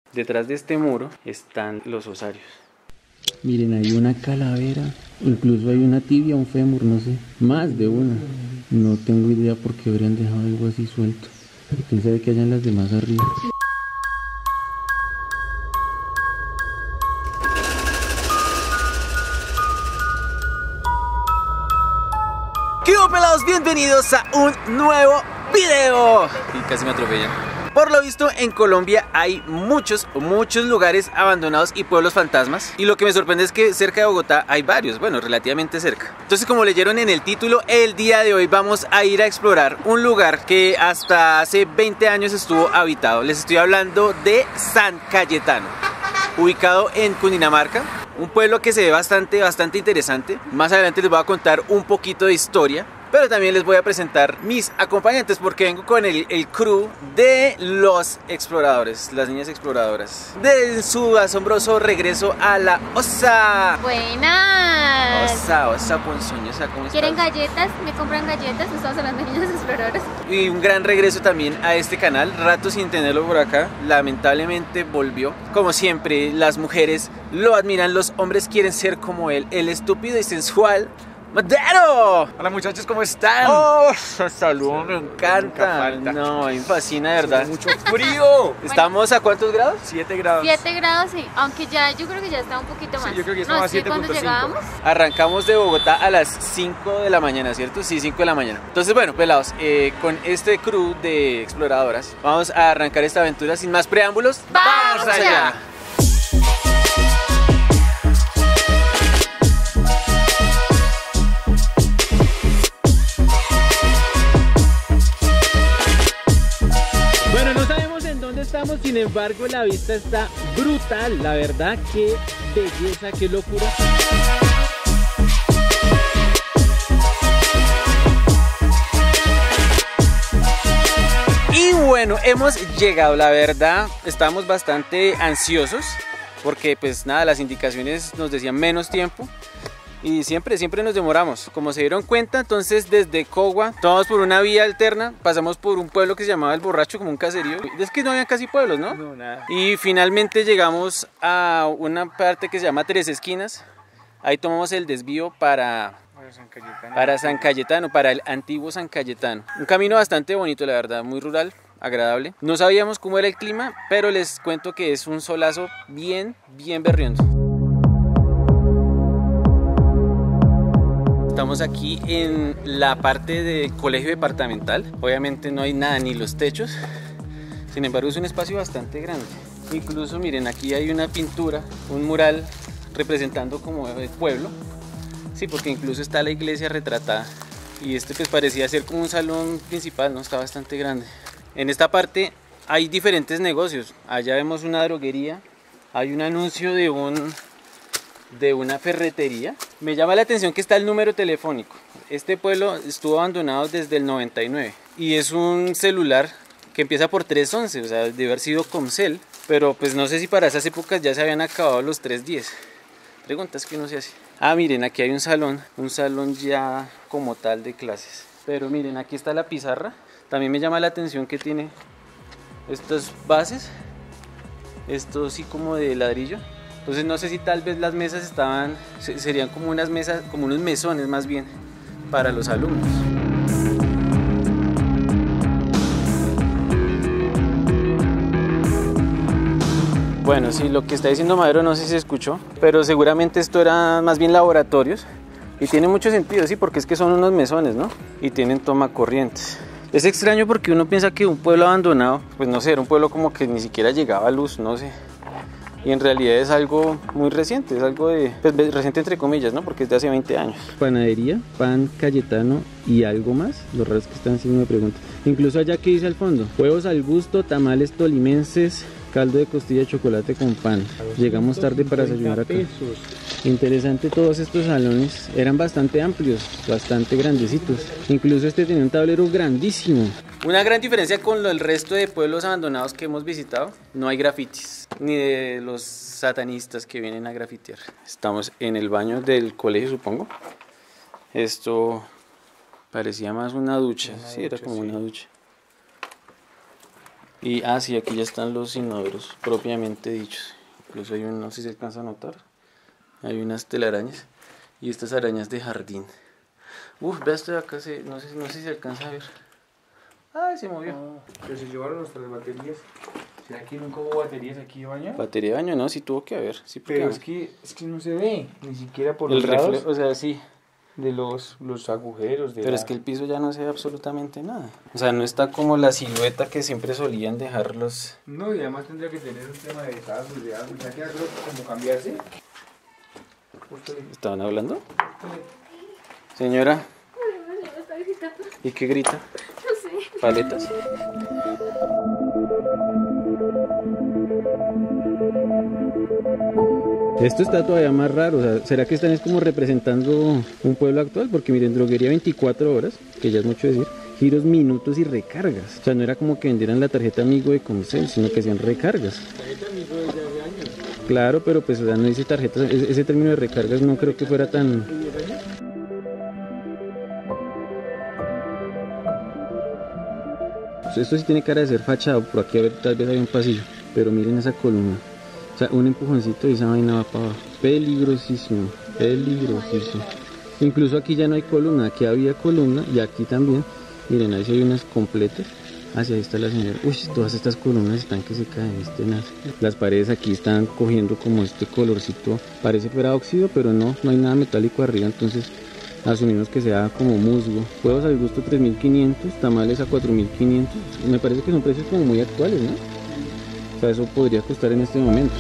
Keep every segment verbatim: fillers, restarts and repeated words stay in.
Detrás de este muro están los osarios. Miren, hay una calavera, incluso hay una tibia, un fémur, no sé, más de una. No tengo idea por qué habrían dejado algo así suelto. ¿Quién sabe qué hayan las demás arriba? ¿Qué hubo, pelados? Bienvenidos a un nuevo video. Y casi me atropellan. Por lo visto, en Colombia hay muchos, muchos lugares abandonados y pueblos fantasmas. Y lo que me sorprende es que cerca de Bogotá hay varios, bueno, relativamente cerca. Entonces, como leyeron en el título, el día de hoy vamos a ir a explorar un lugar que hasta hace veinte años estuvo habitado. Les estoy hablando de San Cayetano, ubicado en Cundinamarca. Un pueblo que se ve bastante, bastante interesante. Más adelante les voy a contar un poquito de historia, pero también les voy a presentar mis acompañantes porque vengo con el, el crew de los exploradores, las niñas exploradoras, de su asombroso regreso a la Osa. Buenas. Osa, Osa Ponzoñosa, ¿cómo estás? ¿Quieren galletas? ¿Me compran galletas? No estamos hablando de niños exploradores. Y un gran regreso también a este canal, rato sin tenerlo por acá, lamentablemente volvió. Como siempre, las mujeres lo admiran, los hombres quieren ser como él, el estúpido y sensual Madero. Hola muchachos, ¿cómo están? Oh, salud, me encanta. No, me fascina, de verdad. Mucho frío. ¿Estamos a cuántos grados? siete grados. siete grados, sí. Aunque ya, yo creo que ya está un poquito más. Sí, yo creo que no, estamos a sí, siete cuando punto cinco. llegábamos. Arrancamos de Bogotá a las cinco de la mañana, ¿cierto? Sí, cinco de la mañana. Entonces, bueno, pelados, eh, con este crew de exploradoras vamos a arrancar esta aventura sin más preámbulos. ¡Vamos allá! Estamos, sin embargo, la vista está brutal, la verdad, qué belleza, qué locura. Y bueno, hemos llegado, la verdad, estamos bastante ansiosos porque pues nada, las indicaciones nos decían menos tiempo. Y siempre, siempre nos demoramos. Como se dieron cuenta, entonces desde Cogua tomamos por una vía alterna, pasamos por un pueblo que se llamaba El Borracho, como un caserío. Es que no había casi pueblos, ¿no? No, nada. Y finalmente llegamos a una parte que se llama Tres Esquinas. Ahí tomamos el desvío para, Para San Cayetano. para San Cayetano, para el antiguo San Cayetano. Un camino bastante bonito, la verdad, muy rural, agradable. No sabíamos cómo era el clima, pero les cuento que es un solazo bien, bien berriondo. Estamos aquí en la parte del colegio departamental. Obviamente no hay nada, ni los techos. Sin embargo, es un espacio bastante grande. Incluso miren, aquí hay una pintura, un mural representando como el pueblo. Sí, porque incluso está la iglesia retratada. Y este pues parecía ser como un salón principal, ¿no? Está bastante grande. En esta parte hay diferentes negocios. Allá vemos una droguería. Hay un anuncio de un... de una ferretería. Me llama la atención que está el número telefónico. Este pueblo estuvo abandonado desde el noventa y nueve y es un celular que empieza por trescientos once, o sea, debe haber sido Comcel, pero pues no sé si para esas épocas ya se habían acabado los trescientos diez. Preguntas que no se hace. Ah, miren, aquí hay un salón, un salón ya como tal de clases. Pero miren, aquí está la pizarra. También me llama la atención que tiene estas bases, esto sí como de ladrillo. Entonces no sé si tal vez las mesas estaban, serían como unas mesas, como unos mesones más bien, para los alumnos. Bueno, sí, lo que está diciendo Madero no sé si se escuchó, pero seguramente esto era más bien laboratorios y tiene mucho sentido, sí, porque es que son unos mesones, ¿no? Y tienen tomacorrientes. Es extraño porque uno piensa que un pueblo abandonado, pues no sé, era un pueblo como que ni siquiera llegaba a luz, no sé. Y en realidad es algo muy reciente, es algo de, pues, reciente entre comillas, ¿no? Porque es de hace veinte años. Panadería, pan Cayetano y algo más. Lo raro es que están haciendo una pregunta. Incluso allá que dice al fondo: huevos al gusto, tamales tolimenses, caldo de costilla de chocolate con pan. Llegamos tarde para desayunar acá. Interesante, todos estos salones eran bastante amplios, bastante grandecitos. Incluso este tenía un tablero grandísimo. Una gran diferencia con el resto de pueblos abandonados que hemos visitado: no hay grafitis, ni de los satanistas que vienen a grafitear. Estamos en el baño del colegio, supongo. Esto parecía más una ducha, una sí, ducha, era como sí. Una ducha. Y, ah, sí, aquí ya están los inodoros propiamente dichos. Incluso hay un, no sé si se alcanza a notar, hay unas telarañas y estas arañas de jardín. Uf, ve esto de acá, se, no, sé, no sé si se alcanza a ver. Ay, se movió. Oh, pero se llevaron nuestras baterías. ¿Será que nunca hubo baterías aquí de baño? Batería de baño, no, sí tuvo que haber. Sí, porque Pero es que, es que no se ve, ni siquiera por el los lados reflejo, o sea, sí. de los, los agujeros. De Pero la... es que el piso ya no se ve absolutamente nada. O sea, no está como la silueta que siempre solían dejarlos. No, y además tendría que tener un tema de casos, de algo. ¿Ya que algo como cambiarse? ¿Estaban hablando? Señora, ¿y qué grita? No sé. ¿Paletas? Esto está todavía más raro, o sea, ¿será que están es como representando un pueblo actual? Porque miren, droguería veinticuatro horas, que ya es mucho decir, giros, minutos y recargas. O sea, no era como que vendieran la tarjeta amigo de Comcel, sino que hacían recargas. Tarjeta amigo desde hace años. Claro, pero pues o sea, no dice tarjeta, ese, ese término de recargas no creo que fuera tan... Pues esto sí tiene cara de ser fachado, por aquí a ver, tal vez hay un pasillo, pero miren esa columna. O sea, un empujoncito y esa vaina va para abajo. Peligrosísimo, peligrosísimo. Incluso aquí ya no hay columna, aquí había columna y aquí también. Miren, ahí sí hay unas completas. Hacia ahí está la señora. Uy, todas estas columnas están que se caen, este nace. Las paredes aquí están cogiendo como este colorcito. Parece fuera óxido, pero no, no hay nada metálico arriba, entonces asumimos que sea como musgo. Huevos al gusto tres mil quinientos, tamales a cuatro mil quinientos. Me parece que son precios como muy actuales, ¿no? O sea, eso podría costar en este momento.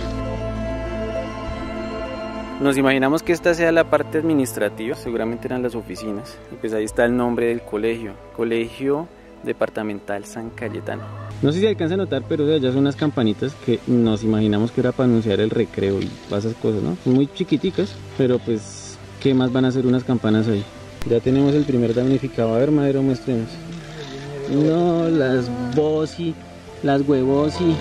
Nos imaginamos que esta sea la parte administrativa, seguramente eran las oficinas. Y pues ahí está el nombre del colegio, Colegio Departamental San Cayetano. No sé si alcanza a notar, pero ya son unas campanitas que nos imaginamos que era para anunciar el recreo y esas cosas, ¿no? Son muy chiquiticas, pero pues, ¿qué más van a hacer unas campanas ahí? Ya tenemos el primer damnificado. A ver, Madero, muéstrenos. No, las bosi, las huevosi.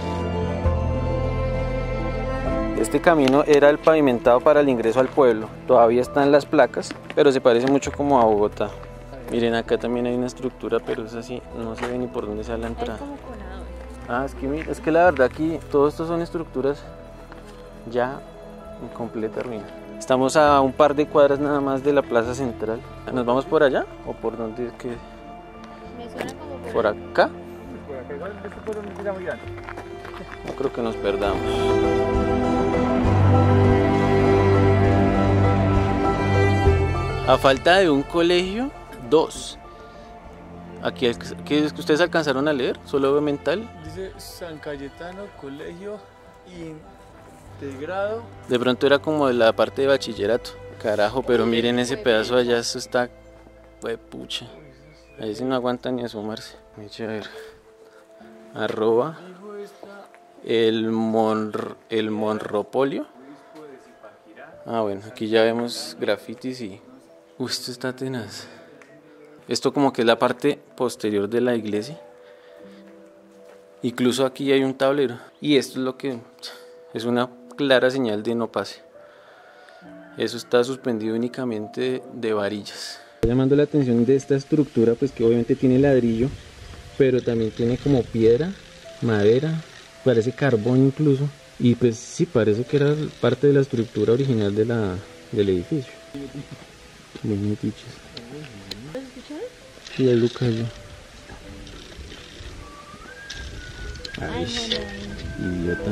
Este camino era el pavimentado para el ingreso al pueblo. Todavía están las placas, pero se parece mucho como a Bogotá. Miren, acá también hay una estructura, pero es así, no se ve ni por dónde sale la entrada. Ah, es que, mira, es que la verdad aquí todo esto son estructuras ya en completa ruina. Estamos a un par de cuadras nada más de la plaza central. ¿Nos vamos por allá o por dónde es que? Me suena como por, ¿Por acá? Por acá, igual, este pueblo no era muy grande. No creo que nos perdamos. A falta de un colegio, dos. Aquí es que ustedes alcanzaron a leer, solo veo mental. Dice San Cayetano Colegio Integrado. De pronto era como de la parte de bachillerato. Carajo, pero miren ese pedazo allá, eso está pues pucha. Ahí sí no aguanta ni asomarse. A ver. Arroba el, Monr, el Monropolio. Ah, bueno, aquí ya vemos grafitis y... Uy, esto está tenaz. Esto como que es la parte posterior de la iglesia. Incluso aquí hay un tablero. Y esto es lo que es una clara señal de no pase. Eso está suspendido únicamente de varillas. Llamando la atención de esta estructura, pues que obviamente tiene ladrillo, pero también tiene como piedra, madera, parece carbón incluso. Y pues sí, parece que era parte de la estructura original de la, del edificio. Muy metiches. ¿Lo escucharon? Sí, ahí lo cayó. Ay, idiota.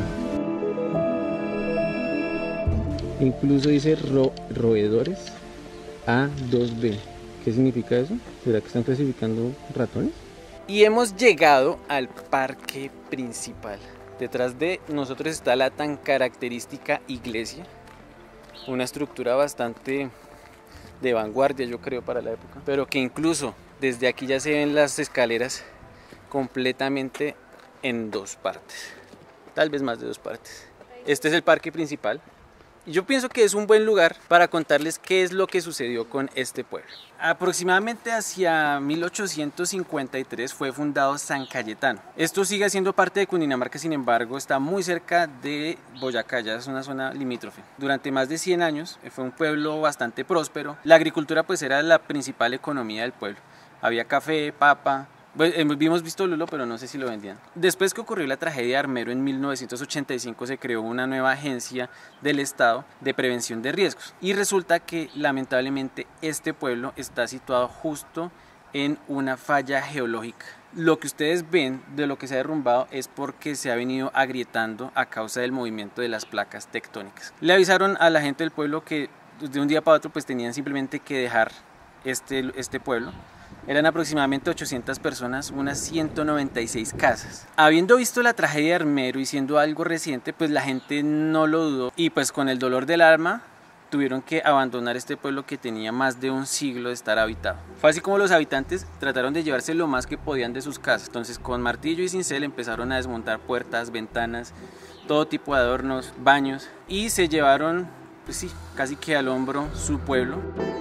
Incluso dice ro roedores A dos B. ¿Qué significa eso? ¿Será que están clasificando ratones? Y hemos llegado al parque principal. Detrás de nosotros está la tan característica iglesia. Una estructura bastante de vanguardia, yo creo, para la época. Pero que incluso desde aquí ya se ven las escaleras completamente en dos partes. Tal vez más de dos partes. Este es el parque principal. Y yo pienso que es un buen lugar para contarles qué es lo que sucedió con este pueblo. Aproximadamente hacia mil ochocientos cincuenta y tres fue fundado San Cayetano. Esto sigue siendo parte de Cundinamarca, sin embargo está muy cerca de Boyacá, ya es una zona limítrofe. Durante más de cien años fue un pueblo bastante próspero. La agricultura pues era la principal economía del pueblo. Había café, papa, Pues, hemos visto lulo, pero no sé si lo vendían. Después que ocurrió la tragedia de Armero en mil novecientos ochenta y cinco, se creó una nueva agencia del Estado de prevención de riesgos. Y resulta que lamentablemente este pueblo está situado justo en una falla geológica. Lo que ustedes ven de lo que se ha derrumbado es porque se ha venido agrietando a causa del movimiento de las placas tectónicas. Le avisaron a la gente del pueblo que de un día para otro pues tenían simplemente que dejar este, este pueblo. Eran aproximadamente ochocientas personas, unas ciento noventa y seis casas. Habiendo visto la tragedia de Armero y siendo algo reciente, pues la gente no lo dudó y pues con el dolor del alma tuvieron que abandonar este pueblo que tenía más de un siglo de estar habitado. Fue así como los habitantes trataron de llevarse lo más que podían de sus casas. Entonces con martillo y cincel empezaron a desmontar puertas, ventanas, todo tipo de adornos, baños y se llevaron, pues sí, casi que al hombro su pueblo.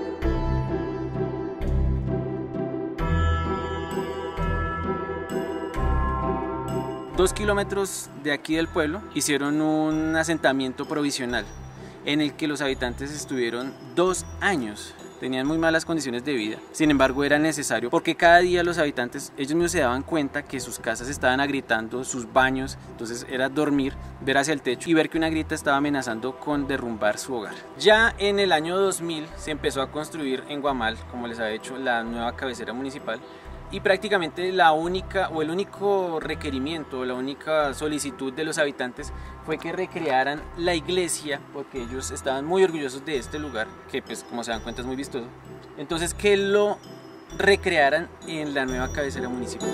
Dos kilómetros de aquí del pueblo hicieron un asentamiento provisional en el que los habitantes estuvieron dos años. Tenían muy malas condiciones de vida, sin embargo era necesario porque cada día los habitantes, ellos mismos se daban cuenta que sus casas estaban agrietando, sus baños, entonces era dormir, ver hacia el techo y ver que una grieta estaba amenazando con derrumbar su hogar. Ya en el año dos mil se empezó a construir en Guamal, como les había dicho, la nueva cabecera municipal. Y prácticamente la única o el único requerimiento, la única solicitud de los habitantes fue que recrearan la iglesia, porque ellos estaban muy orgullosos de este lugar, que pues como se dan cuenta es muy vistoso. Entonces que lo recrearan en la nueva cabecera municipal.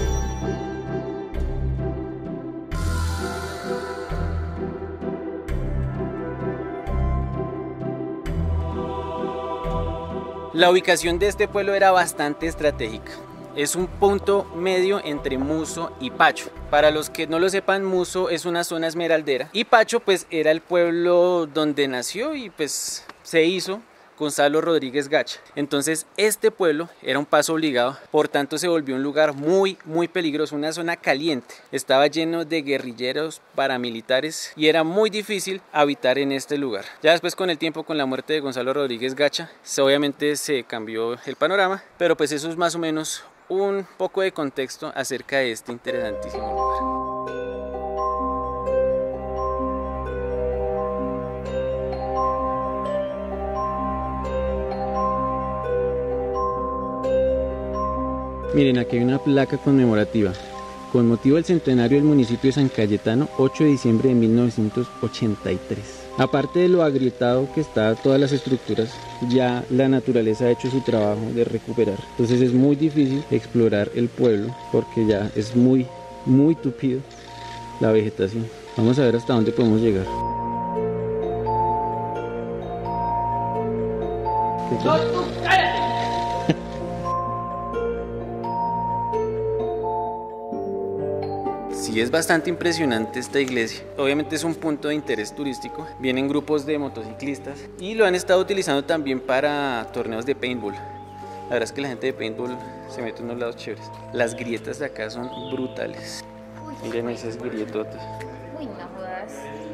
La ubicación de este pueblo era bastante estratégica. Es un punto medio entre Muso y Pacho. Para los que no lo sepan, Muso es una zona esmeraldera y Pacho pues era el pueblo donde nació y pues se hizo Gonzalo Rodríguez Gacha. Entonces este pueblo era un paso obligado, por tanto se volvió un lugar muy muy peligroso, una zona caliente. Estaba lleno de guerrilleros, paramilitares y era muy difícil habitar en este lugar. Ya después con el tiempo, con la muerte de Gonzalo Rodríguez Gacha, obviamente se cambió el panorama, pero pues eso es más o menos un poco de contexto acerca de este interesantísimo lugar. Miren, aquí hay una placa conmemorativa con motivo del centenario del municipio de San Cayetano, ocho de diciembre de mil novecientos ochenta y tres. Aparte de lo agrietado que está todas las estructuras, ya la naturaleza ha hecho su trabajo de recuperar. Entonces es muy difícil explorar el pueblo porque ya es muy, muy tupido la vegetación. Vamos a ver hasta dónde podemos llegar. ¿Qué tal? Sí, es bastante impresionante esta iglesia. Obviamente es un punto de interés turístico. Vienen grupos de motociclistas y lo han estado utilizando también para torneos de paintball. La verdad es que la gente de paintball se mete en unos lados chéveres. Las grietas de acá son brutales. Uy, Miren esas grietotas. uy, no jodas.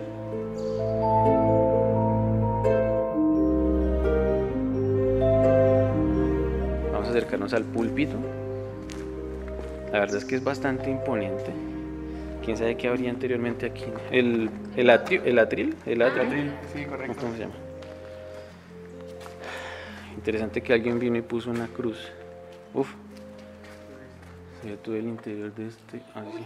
Vamos a acercarnos al púlpito. La verdad es que es bastante imponente. ¿Quién sabe qué habría anteriormente aquí? El, el atrio, el atril, el atril. Sí, correcto. ¿Cómo se llama? Interesante que alguien vino y puso una cruz. Uf. Ya todo el interior de este. Ah, sí.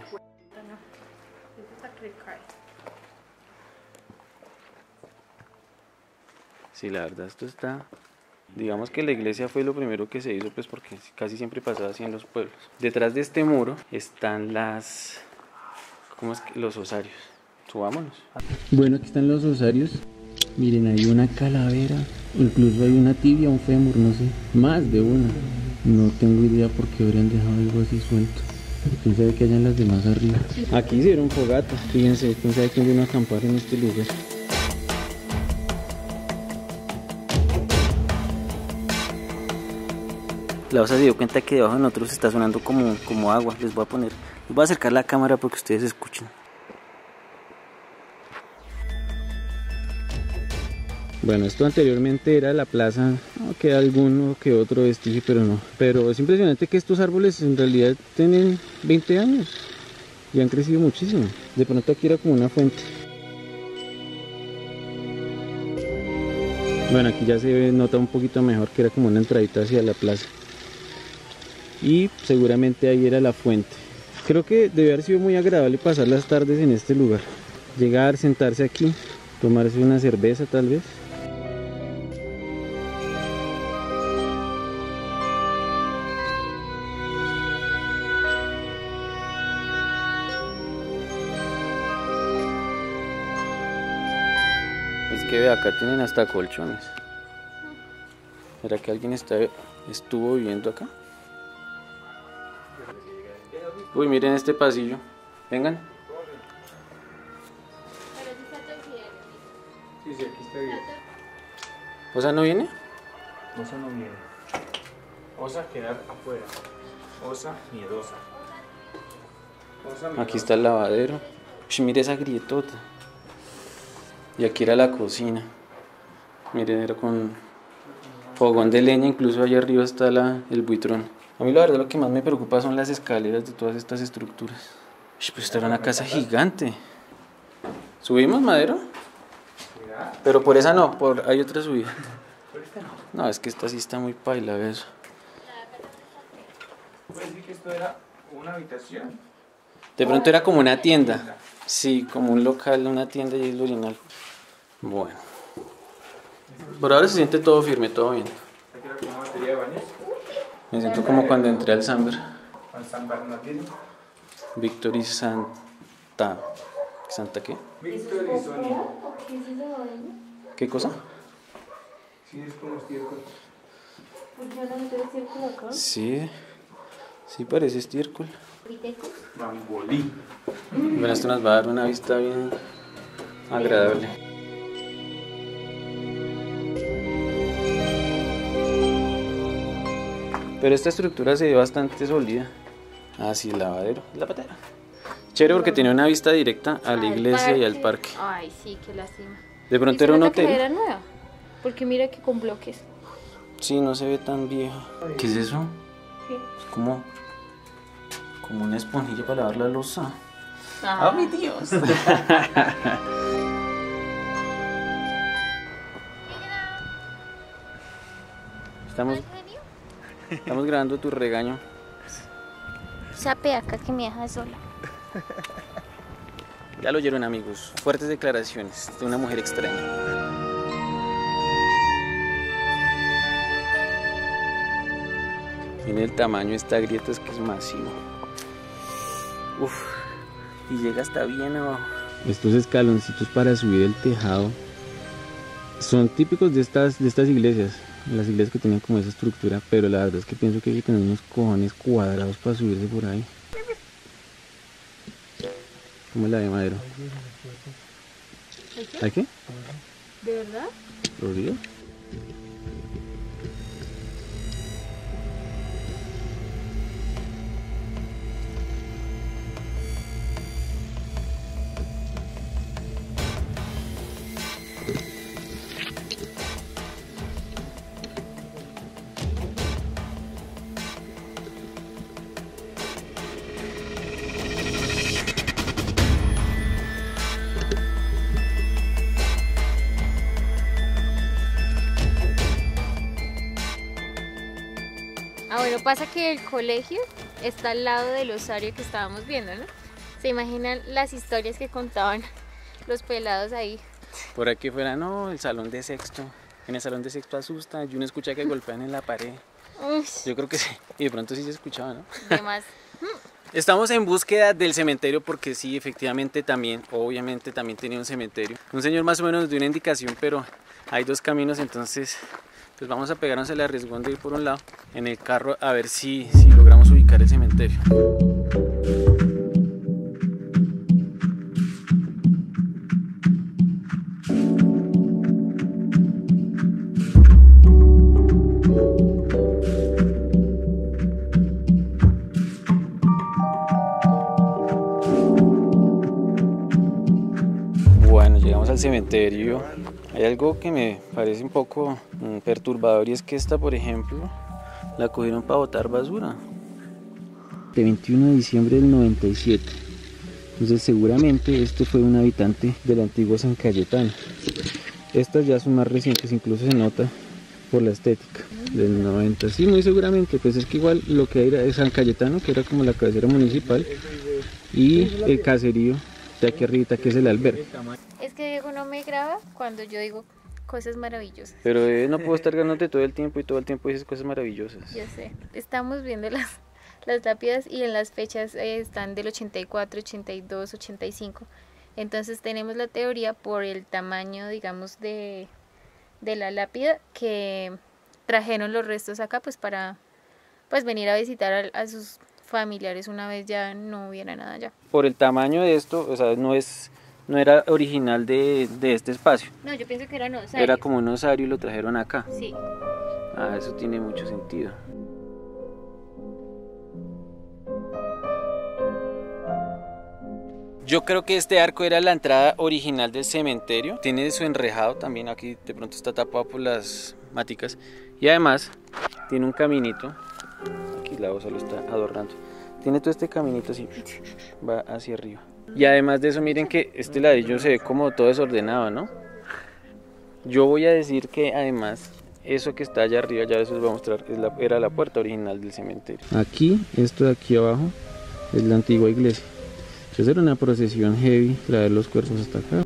Sí, la verdad esto está. Digamos que la iglesia fue lo primero que se hizo, pues porque casi siempre pasaba así en los pueblos. Detrás de este muro están las. ¿Cómo es que? Los osarios. Subámonos. Bueno, aquí están los osarios. Miren, hay una calavera, incluso hay una tibia, un fémur, no sé, más de una. No tengo idea por qué habrían dejado algo así suelto. Quién sabe que hayan las demás arriba. Aquí hicieron fogatas, fíjense, quién sabe quién vino a acampar en este lugar. La osa se dio cuenta que debajo de nosotros está sonando como, como agua. Les voy a poner, les voy a acercar la cámara para que ustedes escuchen. Bueno, esto anteriormente era la plaza, no, queda alguno que otro vestigio, pero no. Pero es impresionante que estos árboles en realidad tienen veinte años y han crecido muchísimo. De pronto aquí era como una fuente. Bueno, aquí ya se ve, nota un poquito mejor que era como una entradita hacia la plaza. Y seguramente ahí era la fuente. Creo que debe haber sido muy agradable pasar las tardes en este lugar. Llegar, sentarse aquí, tomarse una cerveza tal vez. Es que ve, acá tienen hasta colchones. ¿Será que alguien está, estuvo viviendo acá? Uy, miren este pasillo. Vengan. Sí, sí, aquí está bien. ¿Osa no viene? Osa no viene. Osa quedar afuera. Osa miedosa. Osa miedosa. Aquí está el lavadero. Uy, mire esa grietota. Y aquí era la cocina. Miren, era con fogón de leña. Incluso allá arriba está la, el buitrón. A mí la verdad lo que más me preocupa son las escaleras de todas estas estructuras. Uy, pues esta era una casa gigante. ¿Subimos, Madero? Pero por esa no, por hay otra subida. No, es que esta sí está muy paila, ¿ves? ¿Puedes decir que esto era una habitación? De pronto era como una tienda. Sí, como un local, una tienda y el original. Bueno. Por ahora se siente todo firme, todo bien. Aquí era como una batería de baños. Me siento como cuando entré al Samber. Al San Bernardino. Víctor y Santa. ¿Santa qué? Víctor y Sonia. ¿Qué cosa? Sí, es como estiércol. Sí, sí parece estiércol. Bambolí. Bueno, esto nos va a dar una vista bien agradable. Pero esta estructura se ve bastante sólida. Ah, sí, el lavadero, la patera. Chévere porque tiene una vista directa a la iglesia y al parque. Ay, sí, qué lástima. De pronto era un hotel. Era nueva, porque mira que con bloques. Sí, no se ve tan vieja. ¿Qué es eso? ¿Qué? Es como, como una esponjilla para lavar la loza. Ah, mi Dios! Estamos, estamos grabando tu regaño. Sape acá que me deja sola. Ya lo oyeron, amigos. Fuertes declaraciones de una mujer extraña. Miren el tamaño de esta grieta, es que es masivo. Uf, y llega hasta bien abajo. Estos escaloncitos para subir el tejado son típicos de estas, de estas iglesias. Las iglesias que tienen como esa estructura, pero la verdad es que pienso que hay que tener unos cojones cuadrados para subirse por ahí. ¿Cómo es la de Madero? ¿Hay qué? ¿De verdad? ¿Rodillo? Ah, bueno, pasa que el colegio está al lado del osario que estábamos viendo, ¿no? ¿Se imaginan las historias que contaban los pelados ahí? Por aquí fuera, no, el salón de sexto. En el salón de sexto asusta, y uno escucha que golpean en la pared. Uy, Yo creo que sí, y de pronto sí se escuchaba, ¿no? demás. Estamos en búsqueda del cementerio porque sí, efectivamente también, obviamente también tenía un cementerio. Un señor más o menos nos dio una indicación, pero hay dos caminos, entonces pues vamos a pegarnos el arriesgón de ir por un lado en el carro a ver si, si logramos ubicar el cementerio. llegamos al cementerio, hay algo que me parece un poco mm, perturbador, y es que esta, por ejemplo, la cogieron para botar basura. De veintiuno de diciembre del noventa y siete. Entonces seguramente este fue un habitante del antiguo San Cayetano. Estas ya son más recientes, incluso se nota por la estética del noventa. Sí, muy seguramente, pues es que igual lo que era es San Cayetano, que era como la cabecera municipal, y el caserío de aquí arriba, que es el albergue. Es que Diego no me graba cuando yo digo cosas maravillosas. Pero eh, no puedo estar ganándote todo el tiempo y todo el tiempo dices cosas maravillosas. Yo sé, estamos viendo las, las lápidas y en las fechas eh, están del ochenta y cuatro, ochenta y dos, ochenta y cinco. Entonces tenemos la teoría por el tamaño, digamos, de, de la lápida, que trajeron los restos acá pues para pues venir a visitar a, a sus familiares una vez ya no hubiera nada allá. Por el tamaño de esto, o sea, no es no era original de, de este espacio. No, yo pienso que era un osario. Era como un osario y lo trajeron acá. Sí. Ah, eso tiene mucho sentido. Yo creo que este arco era la entrada original del cementerio. Tiene su enrejado también, aquí de pronto está tapado por las maticas. Y además tiene un caminito. Aquí la osa lo está adornando. Tiene todo este caminito así, va hacia arriba. Y además de eso, miren que este ladrillo se ve como todo desordenado, ¿no? Yo voy a decir que además eso que está allá arriba, ya les voy a mostrar, es la, era la puerta original del cementerio. Aquí, esto de aquí abajo, es la antigua iglesia. Entonces era una procesión heavy traer los cuerpos hasta acá.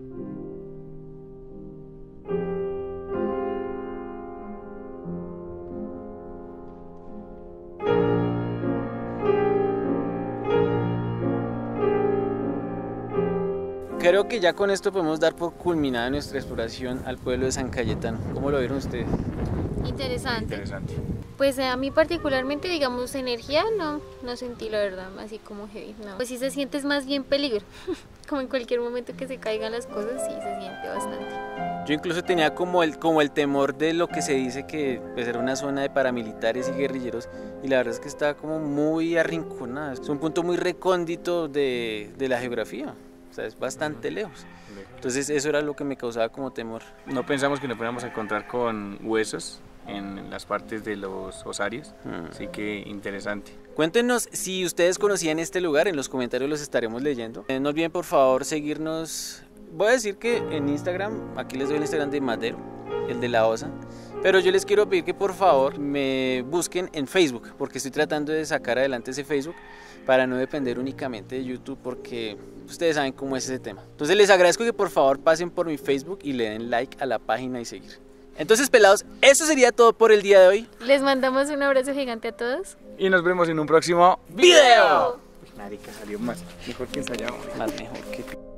Creo que ya con esto podemos dar por culminada nuestra exploración al pueblo de San Cayetano. ¿Cómo lo vieron ustedes? Interesante. Interesante. Pues a mí particularmente, digamos, energía no, no sentí la verdad, así como heavy, no. Pues sí se siente es más bien peligro, como en cualquier momento que se caigan las cosas, sí se siente bastante. Yo incluso tenía como el, como el temor de lo que se dice que pues, era una zona de paramilitares y guerrilleros, y la verdad es que está como muy arrinconada, es un punto muy recóndito de, de la geografía. O sea, es bastante lejos. Entonces eso era lo que me causaba como temor. No pensamos que nos podíamos encontrar con huesos en las partes de los osarios, mm. Así que interesante. Cuéntenos si ustedes conocían este lugar, en los comentarios los estaremos leyendo. Eh, no olviden por favor seguirnos. Voy a decir que en Instagram, aquí les doy el Instagram de Madero, el de la osa. Pero yo les quiero pedir que por favor me busquen en Facebook, porque estoy tratando de sacar adelante ese Facebook para no depender únicamente de YouTube, porque ustedes saben cómo es ese tema. Entonces les agradezco que por favor pasen por mi Facebook y le den like a la página y seguir. Entonces, pelados, eso sería todo por el día de hoy. Les mandamos un abrazo gigante a todos. Y nos vemos en un próximo video. Marica, salió más mejor que ensayado. Más mejor que...